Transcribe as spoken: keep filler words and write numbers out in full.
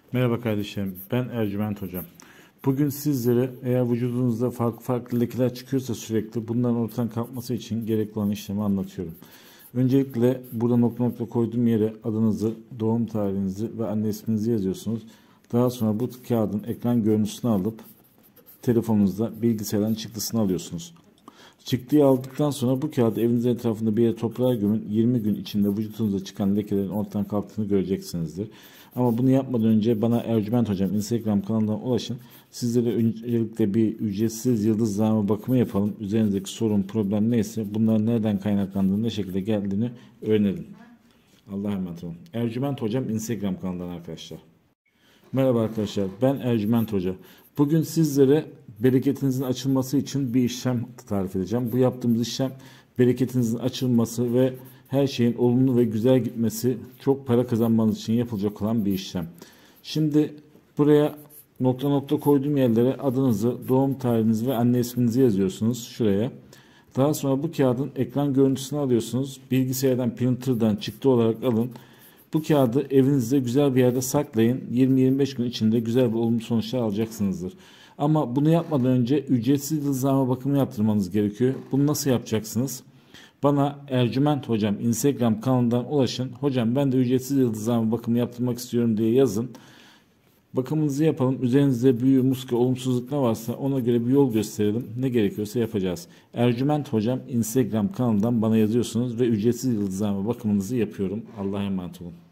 Merhaba kardeşlerim, ben Ercüment Hocam. Bugün sizlere eğer vücudunuzda farklı farklı lekeler çıkıyorsa sürekli bunların ortadan kalkması için gerekli olan işlemi anlatıyorum. Öncelikle burada nokta nokta koyduğum yere adınızı, doğum tarihinizi ve anne isminizi yazıyorsunuz. Daha sonra bu kağıdın ekran görüntüsünü alıp telefonunuzda bilgisayardan çıktısını alıyorsunuz. Çıktıyı aldıktan sonra bu kağıdı evinizin etrafında bir yere toprağa gömün. yirmi gün içinde vücudunuzda çıkan lekelerin ortadan kalktığını göreceksinizdir. Ama bunu yapmadan önce bana Ercüment Hocam Instagram kanalından ulaşın. Sizlere öncelikle bir ücretsiz yıldızlama bakımı yapalım. Üzerinizdeki sorun, problem neyse bunların nereden kaynaklandığını, ne şekilde geldiğini öğrenelim. Allah'a emanet olun. Ercüment Hocam Instagram kanalından arkadaşlar. Merhaba arkadaşlar, ben Ercüment Hoca. Bugün sizlere bereketinizin açılması için bir işlem tarif edeceğim. Bu yaptığımız işlem bereketinizin açılması ve her şeyin olumlu ve güzel gitmesi, çok para kazanmanız için yapılacak olan bir işlem. Şimdi buraya nokta nokta koyduğum yerlere adınızı, doğum tarihinizi ve anne isminizi yazıyorsunuz şuraya. Daha sonra bu kağıdın ekran görüntüsünü alıyorsunuz. Bilgisayardan, printer'dan çıktı olarak alın. Bu kağıdı evinizde güzel bir yerde saklayın. yirmi yirmi beş gün içinde güzel bir olumlu sonuçlar alacaksınızdır. Ama bunu yapmadan önce ücretsiz yıldızlama bakımı yaptırmanız gerekiyor. Bunu nasıl yapacaksınız? Bana Ercüment Hocam Instagram kanalından ulaşın. Hocam ben de ücretsiz yıldızlama bakımı yaptırmak istiyorum diye yazın. Bakımınızı yapalım. Üzerinizde büyü, muska, olumsuzluk ne varsa ona göre bir yol gösterelim. Ne gerekiyorsa yapacağız. Ercüment Hocam Instagram kanalından bana yazıyorsunuz ve ücretsiz yıldızlama bakımınızı yapıyorum. Allah'a emanet olun.